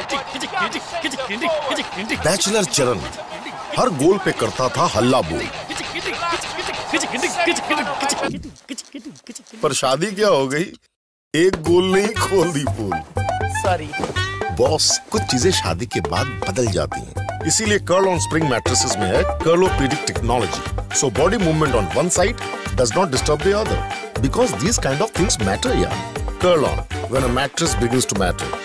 Bachelor चरण हर गोल पे करता था हल्ला बोल, पर शादी क्या हो गई, एक गोल नहीं खोल दी पोल। सॉरी बॉस, कुछ चीजें शादी के बाद बदल जाती हैं, इसीलिए कर्ल ऑन स्प्रिंग मैट्रेसेस में है Kurlopedic technology, so body movement on one side does not disturb the other, because these kind of things matter यार। Kurlon, when a mattress begins to matter.